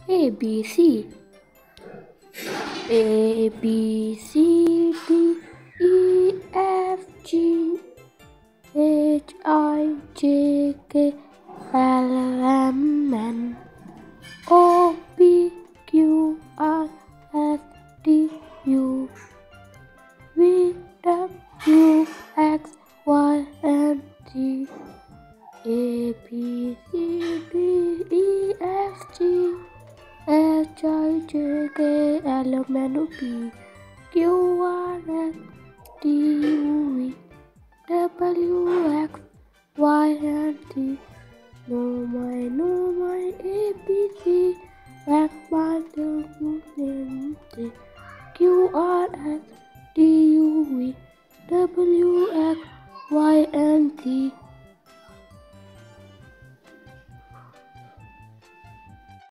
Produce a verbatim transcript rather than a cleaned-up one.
A B C A B C D E F G H I J K L M N O P Q R S T U V W X Y and Z A B C D E F G H I J K L M N O P Q R S T U V W X Y and Z. Know my, know my A B C, back my